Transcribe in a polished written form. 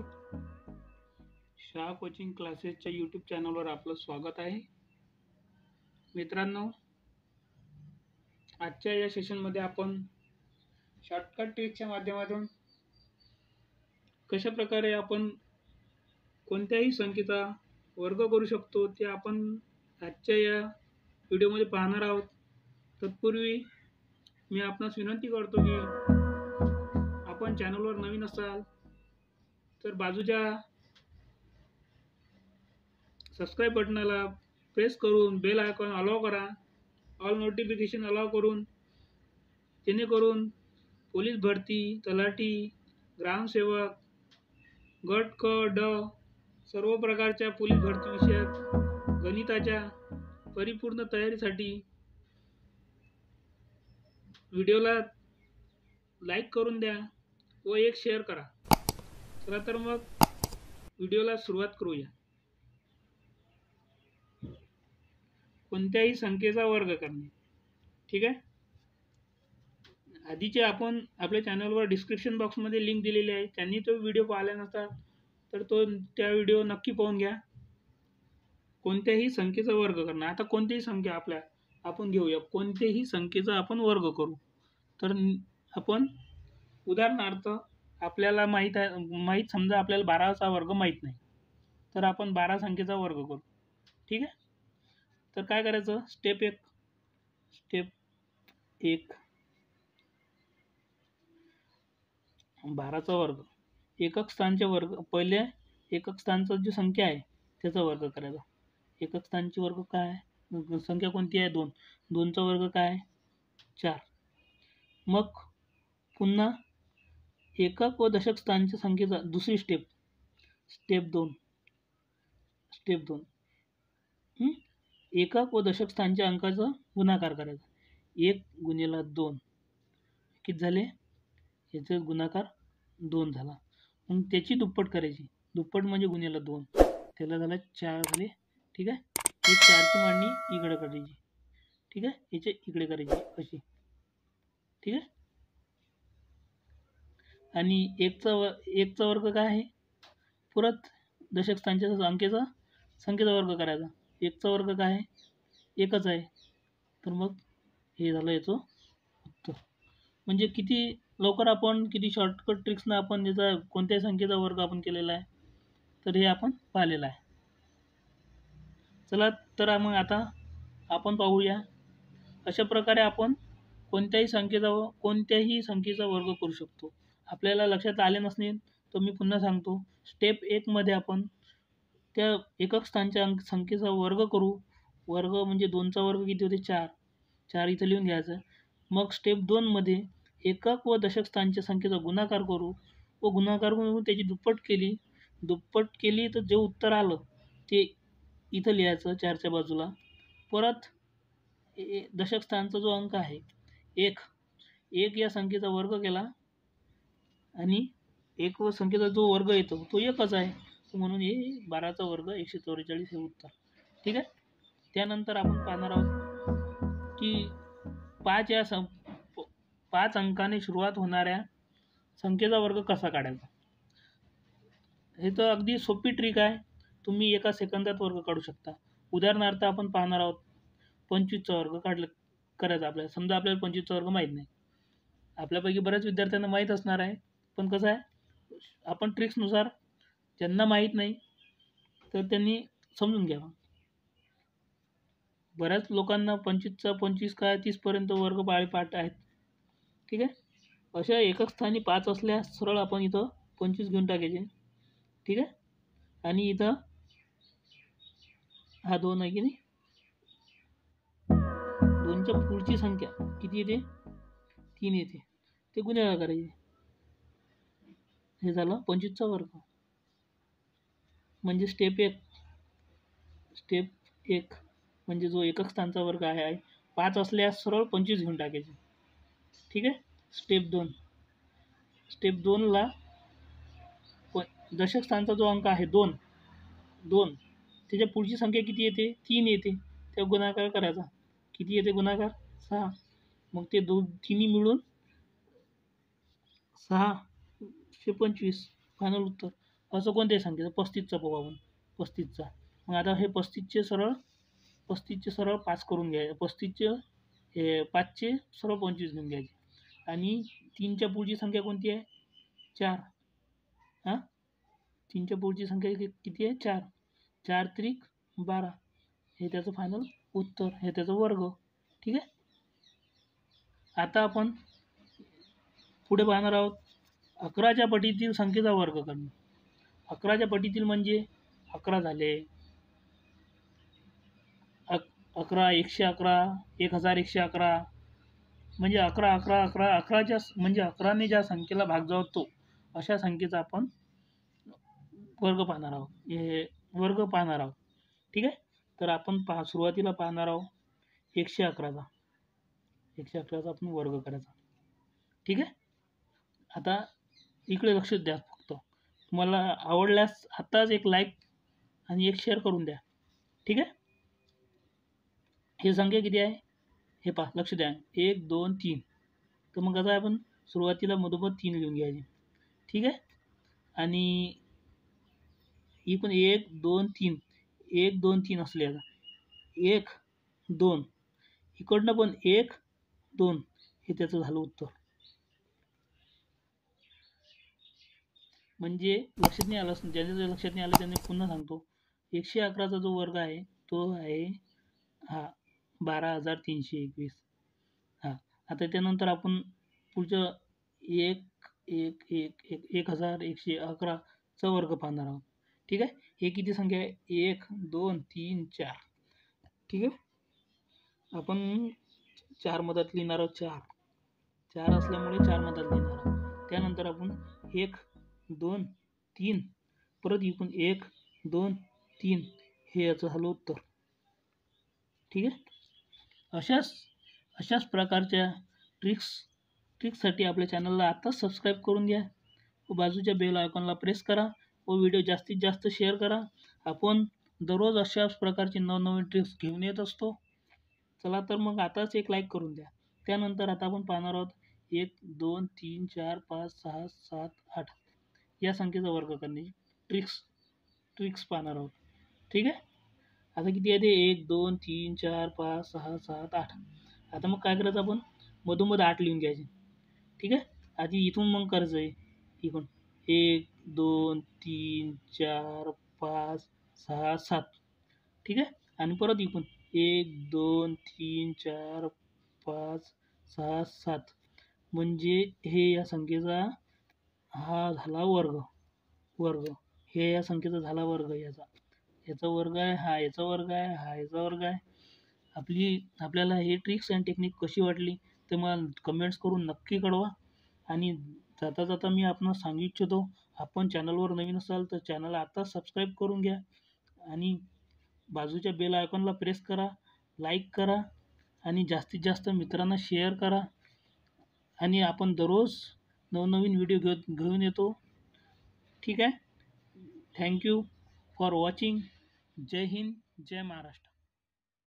Shah coaching क्लासेसच्या YouTube चॅनलवर आपलं स्वागत आहे. मित्रांनो, आजच्या या सेशनमध्ये आपण शॉर्टकट ट्रिकच्या माध्यमातून कशा प्रकारे आपण कोणत्याही संख्येचा वर्ग करू शकतो ते आपण आजच्या या व्हिडिओमध्ये पाहणार आहोत. तत्पूर्वी मी आपणास विनंती करतो की आपण चॅनलवर नवीन असाल तर बाजूच्या सबस्क्राईब बटनाला प्रेस करून बेल आयकॉन अलाव करा. ऑल नोटिफिकेशन अलाव करून जेणेकरून पोलीस भरती, तलाठी, ग्रामसेवक, गट क ड सर्व प्रकारच्या पोलीस भरती विषयात गणिताच्या परिपूर्ण तयारीसाठी व्हिडिओला लाईक करून द्या व एक शेअर करा. चला तर मग व्हिडिओला सुरुवात करूया. कोणत्याही संख्येचा वर्ग करणे. ठीक आहे. आधीचे आपण आपल्या चॅनलवर डिस्क्रिप्शन बॉक्समध्ये लिंक दिलेली आहे. त्यांनी तो व्हिडिओ पाहिला नसता तर त्या व्हिडिओ नक्की पाहून घ्या. कोणत्याही संख्येचा वर्ग करणं. आता कोणतीही संख्या आपण घेऊया. कोणत्याही संख्येचा आपण वर्ग करू. तर आपण उदाहरणार्थ आपल्याला माहीत समजा आपल्याला 12चा वर्ग माहीत नाही, तर आपण 12 संख्येचा वर्ग करू. ठीक आहे. तर काय करायचं? स्टेप 1 12चा वर्ग. एकक स्थानचे वर्ग. पहिले एकक स्थानचं जी संख्या आहे त्याचा वर्ग करायचा. एकक स्थानची वर्ग काय आहे? संख्या कोणती आहे? 2. 2चा वर्ग काय आहे? 4. मग पुन्हा एकक व दशक स्थानच्या संख्येचा दुसरी स्टेप 2. एकक व दशक स्थानच्या अंकाचा गुणाकार करायचा. 1 गुणिले 2 किती झाले? याचा गुणाकार 2 झाला. मग त्याची दुप्पट करायची. दुप्पट म्हणजे गुणिले 2, त्याला झाला 4 झाले. ठीक आहे. हे 4ची मांडणी इकडे करायची. ठीक आहे. याच्या इकडे करायची अशी. ठीक आहे. आणि 1चा वर्ग काय आहे? परत दशक स्थानच्या संख्येचा वर्ग करायचा. 1चा वर्ग काय आहे? 1च आहे. तर मग हे झालं याचं उत्तर. म्हणजे किती लवकर आपण किती शॉर्टकट ट्रिक्सनं आपण याचा कोणत्याही संख्येचा वर्ग आपण केलेला आहे, तर हे आपण पाहिलेलं आहे. चला तर मग आता आपण पाहूया अशा प्रकारे आपण कोणत्याही संख्येचा वर्ग करू शकतो. आपल्याला लक्षात आले नसेल तर मी पुन्हा सांगतो. स्टेप 1 मध्ये आपण त्या एकक स्थानच्या संख्येचा वर्ग करू. वर्ग म्हणजे 2चा वर्ग किती होते? 4. 4 इथं लिहून घ्यायचं. मग स्टेप 2 मध्ये एकक व दशक स्थानच्या संख्येचा गुणाकार करू व गुणाकार करून त्याची दुप्पट केली तर जे उत्तर आलं ते इथं लिहायचं 4च्या बाजूला. परत दशक स्थानचा जो अंक आहे 1 या संख्येचा वर्ग केला आणि 1 व संख्येचा जो वर्ग येतो तो एकच आहे, म्हणून हे 12चा वर्ग 144 हे उत्तर. ठीक आहे. त्यानंतर आपण पाहणार आहोत की 5 अंकाने सुरुवात होणाऱ्या संख्येचा वर्ग कसा काढायचा. हे तर अगदी सोपी ट्रिक आहे. तुम्ही एका सेकंदात वर्ग काढू शकता. उदाहरणार्थ आपण पाहणार आहोत 25चा वर्ग करायचा आपल्याला. समजा आपल्याला 25चा वर्ग माहीत नाही. आपल्यापैकी बऱ्याच विद्यार्थ्यांना माहीत असणार आहे, पण कसं आहे आपण ट्रिक्सनुसार ज्यांना माहीत नाही तर त्यांनी समजून घ्यावं. बऱ्याच लोकांना 25चा 25 काय 30पर्यंत वर्ग पाठ आहेत. ठीक आहे. अशा एकक स्थानी 5 असल्यास सरळ आपण इथं 25 घेऊन टाकायचे. ठीक आहे. आणि इथं हा 2 आहे की नाही, 2च्या पुढची संख्या किती येते? 3 येते. ते गुणाकार करायचे. हे झालं 25चा वर्ग. म्हणजे स्टेप 1 म्हणजे जो एकक स्थानचा वर्ग आहे 5 असल्यास सरळ 25 घेऊन टाकायचे. ठीक आहे. स्टेप 2ला दशक स्थानचा जो अंक आहे 2 त्याच्या पुढची संख्या किती येते? 3 येते. त्या गुणाकार करायचा. किती येते गुणाकार? 6. मग ते तिन्ही मिळून 6 25 फायनल उत्तर. असं कोणत्याही संख्येचं 35चा पाहू आपण 35चा. मग आता हे 35चे सरळ 5 करून घ्यायचे. 35चे हे 5चे सरळ 25 घेऊन घ्यायचे आणि 3च्या पुढची संख्या कोणती आहे 4. हां 3च्या पुढची संख्या किती आहे 4. 4 त्रिक 12 हे त्याचं फायनल उत्तर, हे त्याचा वर्ग. ठीक आहे. आता आपण पुढे पाहणार आहोत 11च्या पटीतील संख्येचा वर्ग करणे. 11च्या पटीतील म्हणजे 11 झाले, 11, 111, 1111 म्हणजे 11 11 11 11च्या म्हणजे 11ने ज्या संख्येला भाग जातो अशा संख्येचा आपण वर्ग पाहणार आहोत, हे वर्ग पाहणार आहोत. ठीक आहे. तर आपण सुरुवातीला पाहणार आहोत 111चा. 111चा आपण वर्ग करायचा. ठीक आहे. आता इकडे लक्ष द्या फक्त. तुम्हाला आवडल्यास आताच एक लाईक आणि एक शेअर करून द्या. ठीक आहे. ही संख्या किती आहे हे पहा, लक्ष द्या. 1 2 3. तर मग कसं आहे आपण सुरुवातीला मधोमध 3 लिहून घ्यायचे. ठीक आहे. आणि इकडून 1 2 3 1 2 3 असले 1 2 इकडनं पण 1 2 हे त्याचं झालं उत्तर. म्हणजे लक्षात नाही आलं, ज्याच्या लक्षात नाही आलं त्यांनी पुन्हा सांगतो. 111चा जो वर्ग आहे तो आहे हा 12,321. हा आता त्यानंतर आपण पुढचं 1111चा वर्ग पाहणार आहोत. ठीक आहे. हे किती संख्या आहे 1 2 3 4. ठीक आहे. आपण 4 मधात लिहिणार आहोत. 4 असल्यामुळे 4 मधात लिहिणार आहोत. त्यानंतर आपण 1 2 3 परत इकडून 1 2 3 हे याचं झालं उत्तर. ठीक आहे. अशाच प्रकारच्या ट्रिक्ससाठी आपल्या चॅनलला आताच सबस्क्राईब करून घ्या व बाजूच्या बेल आयकॉनला प्रेस करा व व्हिडिओ जास्तीत जास्त शेअर करा. आपण दररोज अशाच प्रकारचे नवनवीन ट्रिक्स घेऊन येत असतो. चला तर मग आताच एक लाईक करून द्या. त्यानंतर आता आपण पाहणार आहोत 1 2 3 4 5 6 7 8 या संख्येचा वर्ग करण्याची ट्रिक्स पाहणार आहोत. ठीक आहे. आता किती आहे ते 1 2 3 4 5 6 7 8. आता मग काय करायचं आपण मधोमध 8 लिहून घ्यायचे. ठीक आहे. आधी इथून मग करायचं आहे इकडून 1 2 3 4 5 6 7. ठीक आहे. आणि परत इकडून 1 2 3 4 5 6 7 म्हणजे हे या संख्येचा हा झाला वर्ग. हे या संख्येचा झाला वर्ग. याचा वर्ग आहे, हा याचा वर्ग आहे, हा याचा वर्ग आहे. आपल्याला हे ट्रिक्स अँड टेक्निक कशी वाटली ते मला कमेंट्स करून नक्की कळवा. आणि जाता जाता मी आपणास सांगू इच्छितो, आपण चॅनलवर नवीन असाल तर चॅनल आता सबस्क्राईब करून घ्या आणि बाजूच्या बेल आयकॉनला प्रेस करा, लाईक करा आणि जास्तीत जास्त मित्रांना शेअर करा. आणि आपण दररोज नवनवीन व्हिडिओ घेऊन येतो. ठीक आहे. Thank you for watching. जय हिंद, जय महाराष्ट्र.